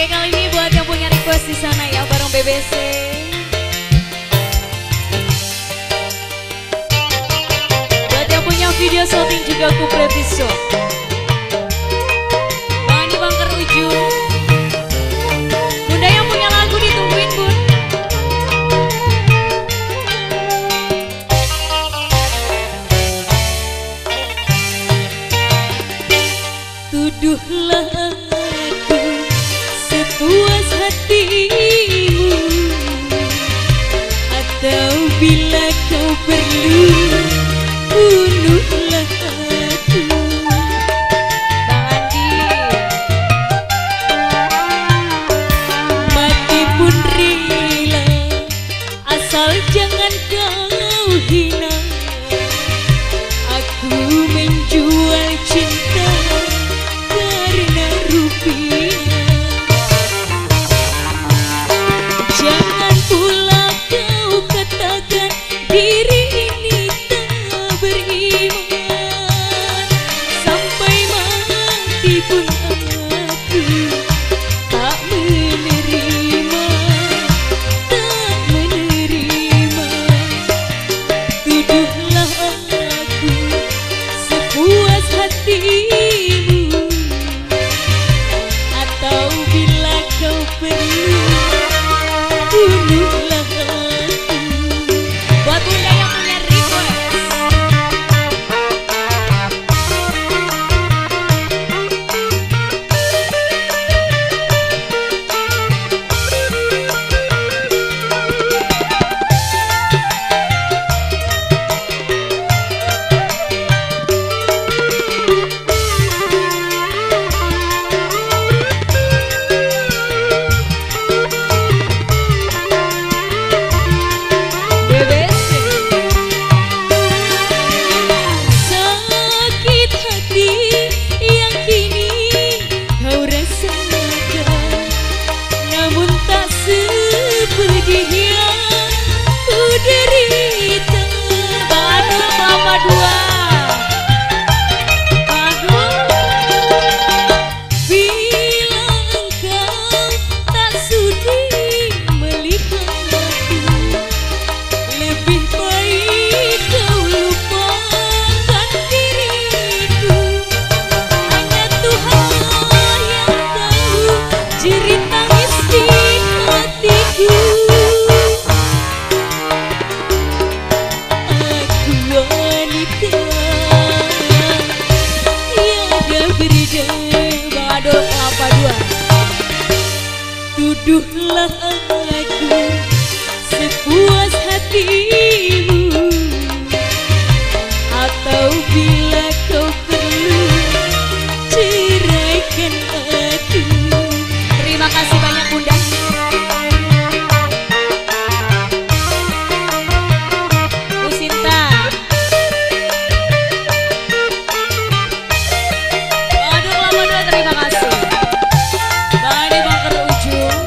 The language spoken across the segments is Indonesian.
kali ini buat yang punya request di sana ya bareng BBC. Buat yang punya video shooting juga aku previso. Bang Andi Bangker Ujung. Bunda yang punya lagu ditungguin bun. Tuduhlah aku sepuas hatimu, atau bila kau perlu bunuhlah aku. Bang Andi, mati pun rela asal jangan kau hina. Aku menjual cinta karena rupiah. Jangan pula kau katakan diri ini tak beriman. Sampai mati pun aku tak menerima, tak menerima. Tuduhlah aku sepuas hatimu, atau bila kau perlu bunuhlah aku. Buat bunda yang punya request. Sakit hati yang kini kau rasakan, namun tak sepedih yang ku derita. Aduh mama dua, aduh. Bila engkau tak sudi melihatku, lebih baik kau lupakan diriku. Hanya Tuhanlah yang tahu jerit tangis di hatiku. Aku wanita tiada berdaya. Aduh apa dua. Tuduhlah aku sepuas hatimu, atau bila kau perlu ceraikan aku. Terima kasih banyak bunda. Bu Sinta. Aduh lama dua, terima kasih. Bang Andi Bangker Ujung.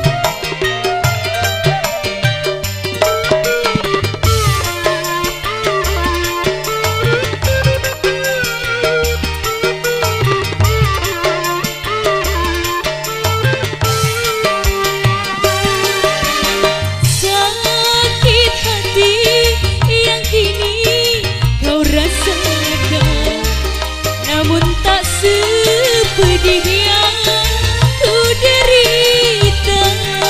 Sakit hati yang kini kau rasakan, namun tak sepedih yang ku derita.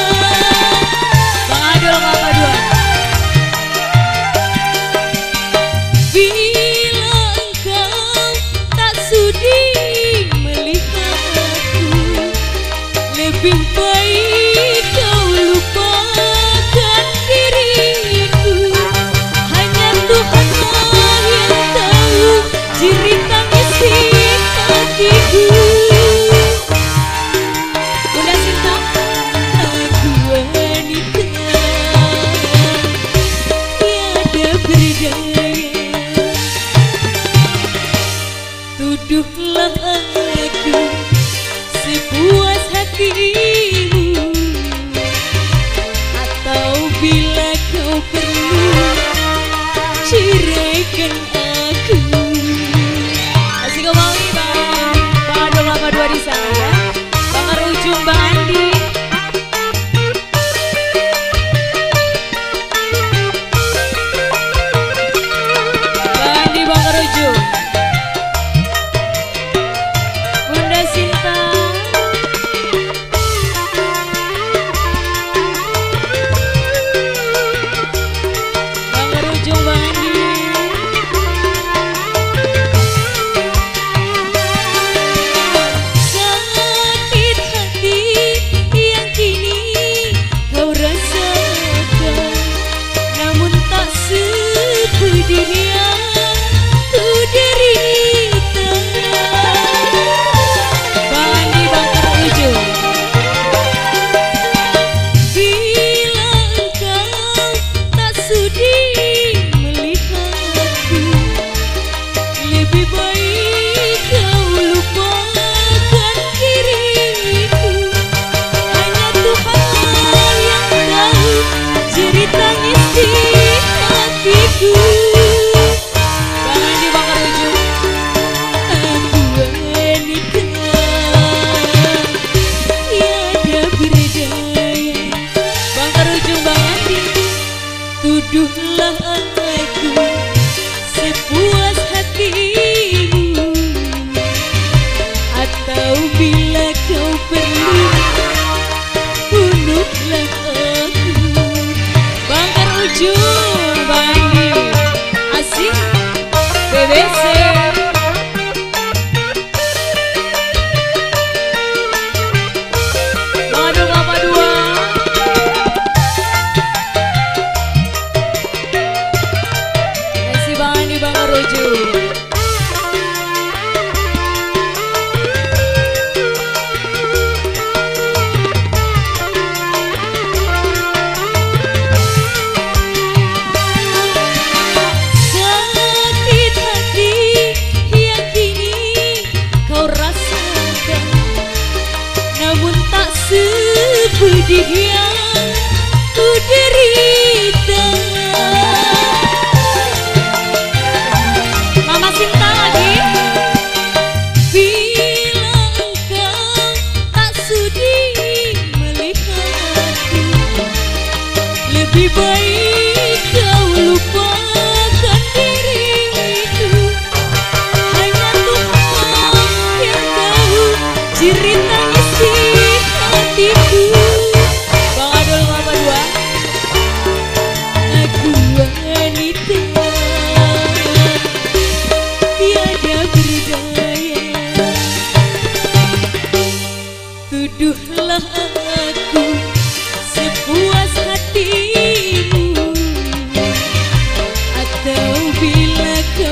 Bang Adul Mama Dua. Bila engkau tak sudi melihatku, lebih baik kau lupakan diriku. Hanya Tuhanlah yang tahu jerit tangis di hatiku. Bunda Sinta. Aku wanita tiada berdaya. Tuduhlah aku sepuas hatimu, atau bila kau perlu ceraikan aku. Asik kembali Bang Adul Mama Dua di sana ya. Bang Ujung Bang Andi.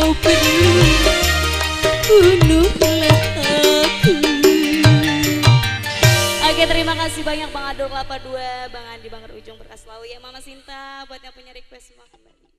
kau perlu bunuhlah aku. Oke, terima kasih banyak Bang Adol Kelapa 2, Bang Andi, Bang Ujung, berkas selalu ya Mama Sinta buat yang punya request semua kembali.